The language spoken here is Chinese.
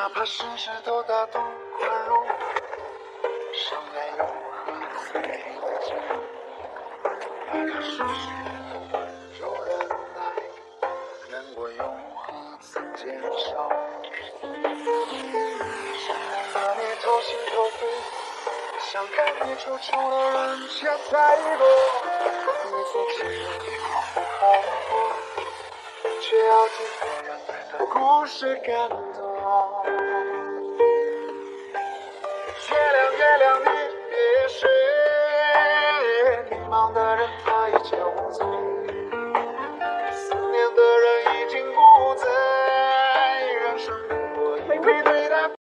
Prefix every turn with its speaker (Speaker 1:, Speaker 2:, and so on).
Speaker 1: 哪怕世事都大度宽容，伤害又何曾停止？哪怕世事温柔忍耐，难过又何曾减少？把你掏心掏肺，想看你楚楚的人家彩落，你所期望不好过，却要听别人的故事感动。